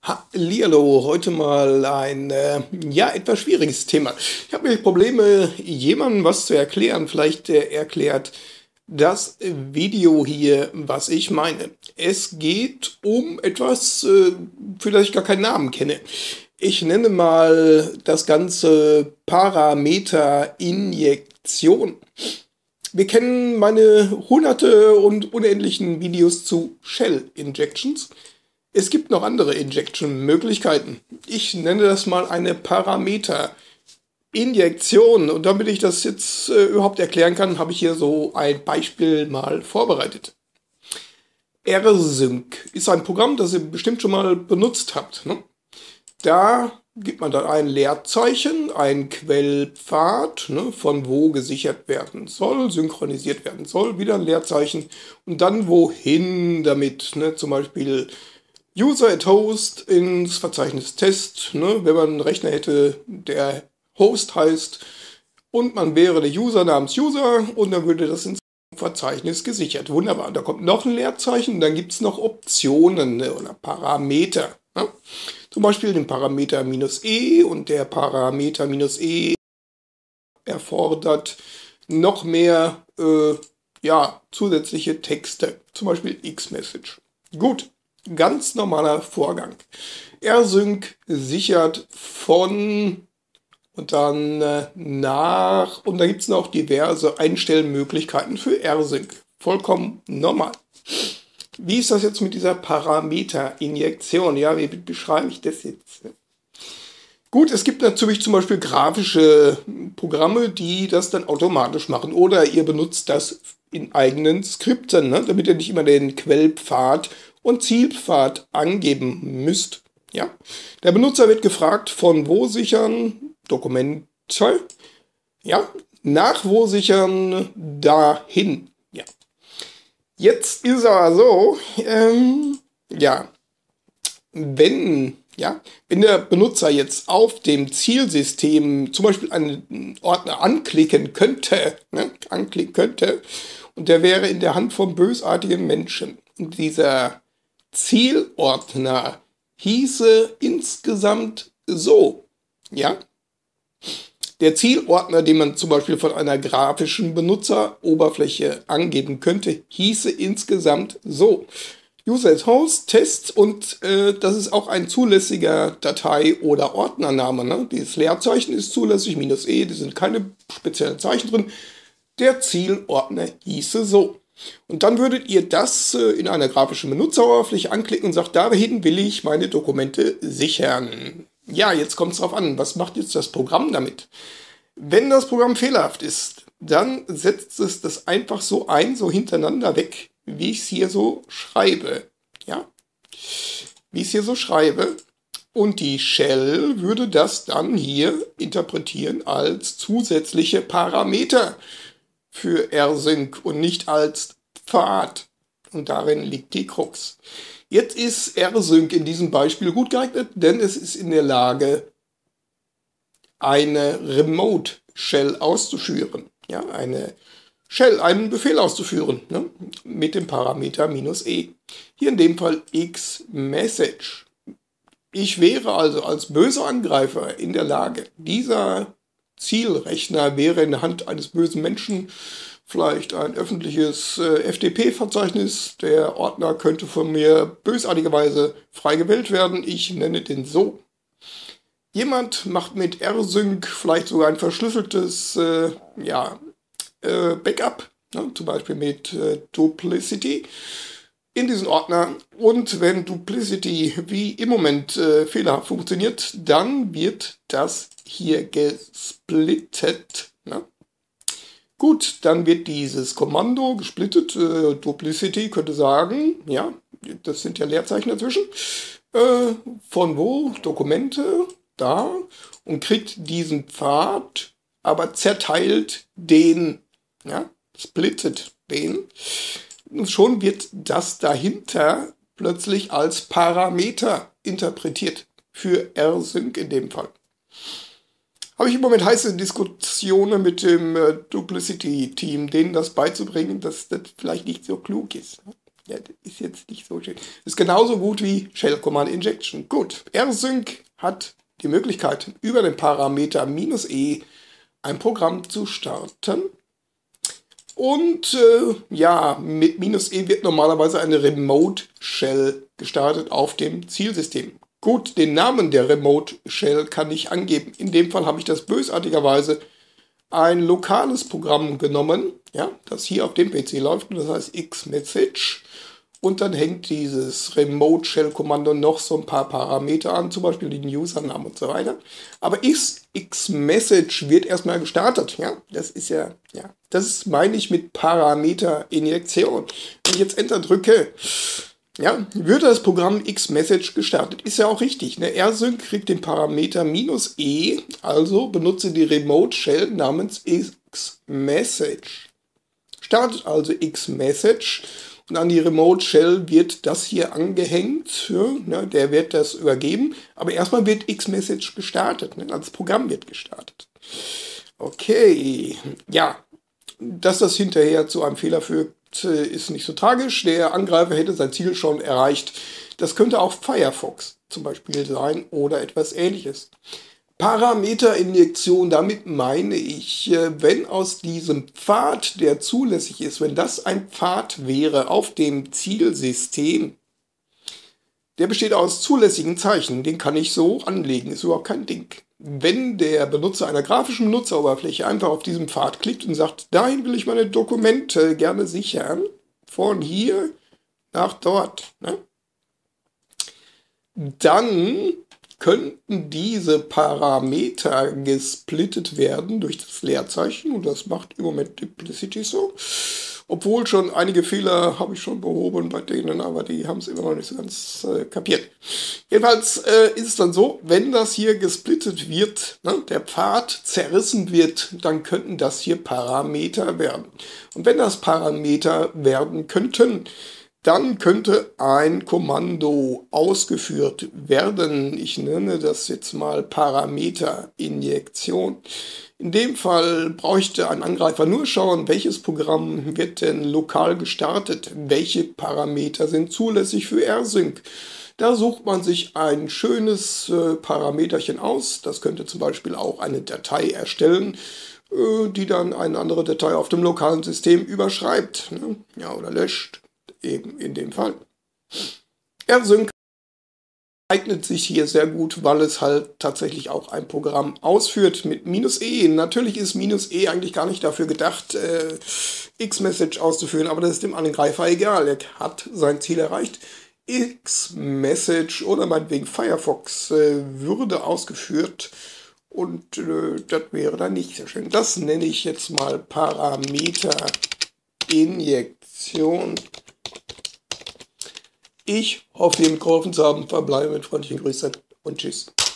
Hallihallo, heute mal ein etwas schwieriges Thema. Ich habe nämlich Probleme, jemandem was zu erklären. Vielleicht erklärt das Video hier, was ich meine. Es geht um etwas, für das ich gar keinen Namen kenne. Ich nenne mal das Ganze Parameterinjektion. Wir kennen meine hunderte und unendlichen Videos zu Shell Injections. Es gibt noch andere Injection-Möglichkeiten. Ich nenne das mal eine Parameterinjektion. Und damit ich das jetzt überhaupt erklären kann, habe ich hier so ein Beispiel mal vorbereitet. rsync ist ein Programm, das ihr bestimmt schon mal benutzt habt. Ne? Da gibt man dann ein Leerzeichen, ein Quellpfad, ne, von wo gesichert werden soll, synchronisiert werden soll, wieder ein Leerzeichen und dann wohin damit, ne, zum Beispiel User@Host ins Verzeichnis Test, ne, wenn man einen Rechner hätte, der Host heißt und man wäre der User namens User und dann würde das ins Verzeichnis gesichert. Wunderbar, da kommt noch ein Leerzeichen, dann gibt es noch Optionen, ne, oder Parameter. Ne? Zum Beispiel den Parameter -e und der Parameter -e erfordert noch mehr zusätzliche Texte, zum Beispiel Xmessage. Gut. Ganz normaler Vorgang. rsync sichert von und dann nach und da gibt es noch diverse Einstellmöglichkeiten für rsync. Vollkommen normal. Wie ist das jetzt mit dieser Parameterinjektion? Ja, wie beschreibe ich das jetzt? Gut, es gibt natürlich zum Beispiel grafische Programme, die das dann automatisch machen. Oder ihr benutzt das in eigenen Skripten, ne? Damit ihr nicht immer den Quellpfad und Zielpfad angeben müsst. Ja? Der Benutzer wird gefragt, von wo sichern, Dokumente, ja, nach wo sichern, dahin. Ja. Jetzt ist aber so, wenn der Benutzer jetzt auf dem Zielsystem zum Beispiel einen Ordner anklicken könnte, und der wäre in der Hand von bösartigen Menschen. Und dieser Zielordner hieße insgesamt so, ja. Der Zielordner, den man zum Beispiel von einer grafischen Benutzeroberfläche angeben könnte, hieße insgesamt so. User@Host, Tests und das ist auch ein zulässiger Datei- oder Ordnername. Ne? Dieses Leerzeichen ist zulässig, -e, da sind keine speziellen Zeichen drin. Der Zielordner hieße so. Und dann würdet ihr das in einer grafischen Benutzeroberfläche anklicken und sagt, dahin will ich meine Dokumente sichern. Ja, jetzt kommt es drauf an, was macht jetzt das Programm damit? Wenn das Programm fehlerhaft ist, dann setzt es das einfach so ein, so hintereinander weg, wie ich es hier so schreibe. Ja, wie ich es hier so schreibe. Und die Shell würde das dann hier interpretieren als zusätzliche Parameter für rsync und nicht als Pfad. Und darin liegt die Krux. Jetzt ist rsync in diesem Beispiel gut geeignet, denn es ist in der Lage, eine Remote Shell auszuführen. Ja, eine Shell, einen Befehl auszuführen, ne, mit dem Parameter -e. Hier in dem Fall Xmessage. Ich wäre also als böser Angreifer in der Lage, dieser Zielrechner wäre in der Hand eines bösen Menschen, vielleicht ein öffentliches FTP-Verzeichnis. Der Ordner könnte von mir bösartigerweise frei gewählt werden. Ich nenne den so. Jemand macht mit rsync vielleicht sogar ein verschlüsseltes Backup, ne, zum Beispiel mit Duplicity in diesen Ordner. Und wenn Duplicity wie im Moment fehlerhaft funktioniert, dann wird das hier gesplittet. Ne? Gut, dann wird dieses Kommando gesplittet. Duplicity könnte sagen, ja, das sind ja Leerzeichen dazwischen. Von wo? Dokumente, da. Und kriegt diesen Pfad, aber zerteilt den, ja, splittet den. Und schon wird das dahinter plötzlich als Parameter interpretiert. Für rsync in dem Fall. Habe ich im Moment heiße Diskussionen mit dem Duplicity-Team, denen das beizubringen, dass das vielleicht nicht so klug ist. Ja, das ist jetzt nicht so schön. Ist genauso gut wie Shell Command Injection. Gut, rsync hat die Möglichkeit, über den Parameter "-e" ein Programm zu starten. Und ja, mit "-e" wird normalerweise eine Remote Shell gestartet auf dem Zielsystem. Gut, den Namen der Remote Shell kann ich angeben. In dem Fall habe ich das bösartigerweise ein lokales Programm genommen, ja, das hier auf dem PC läuft, und das heißt xmessage. Und dann hängt dieses Remote Shell Kommando noch so ein paar Parameter an, zum Beispiel den Usernamen und so weiter. Aber xmessage wird erstmal gestartet, ja. Das ist ja, das meine ich mit Parameterinjektion. Wenn ich jetzt Enter drücke, ja, wird das Programm xmessage gestartet. Ist ja auch richtig. Ne? rsync kriegt den Parameter "-e", also benutze die Remote Shell namens xmessage. Startet also xmessage und an die Remote Shell wird das hier angehängt. Ja, ne? Der wird das übergeben, aber erstmal wird xmessage gestartet. Ne? Das Programm wird gestartet. Okay, ja, dass das hinterher zu einem Fehler führt, ist nicht so tragisch. Der Angreifer hätte sein Ziel schon erreicht. Das könnte auch Firefox zum Beispiel sein oder etwas Ähnliches. Parameterinjektion, damit meine ich, wenn aus diesem Pfad, der zulässig ist, wenn das ein Pfad wäre auf dem Zielsystem, der besteht aus zulässigen Zeichen, den kann ich so anlegen, ist überhaupt kein Ding. Wenn der Benutzer einer grafischen Benutzeroberfläche einfach auf diesem Pfad klickt und sagt, dahin will ich meine Dokumente gerne sichern, von hier nach dort, ne? Dann könnten diese Parameter gesplittet werden durch das Leerzeichen, und das macht im Moment Duplicity so. Obwohl schon einige Fehler habe ich schon behoben bei denen, aber die haben es immer noch nicht so ganz kapiert. Jedenfalls ist es dann so, wenn das hier gesplittet wird, ne, der Pfad zerrissen wird, dann könnten das hier Parameter werden. Und wenn das Parameter werden könnten, dann könnte ein Kommando ausgeführt werden. Ich nenne das jetzt mal Parameterinjektion. In dem Fall bräuchte ein Angreifer nur schauen, welches Programm wird denn lokal gestartet, welche Parameter sind zulässig für rsync. Da sucht man sich ein schönes Parameterchen aus. Das könnte zum Beispiel auch eine Datei erstellen, die dann eine andere Datei auf dem lokalen System überschreibt, ne? Ja, oder löscht. Eben in dem Fall. rsync eignet sich hier sehr gut, weil es halt tatsächlich auch ein Programm ausführt mit "-e". Natürlich ist "-e" eigentlich gar nicht dafür gedacht, xmessage auszuführen, aber das ist dem Angreifer egal. Er hat sein Ziel erreicht. xmessage oder meinetwegen Firefox würde ausgeführt, und das wäre dann nicht sehr schön. Das nenne ich jetzt mal Parameterinjektion. Ich hoffe, hiermit geholfen zu haben. Verbleibe mit freundlichen Grüßen und tschüss.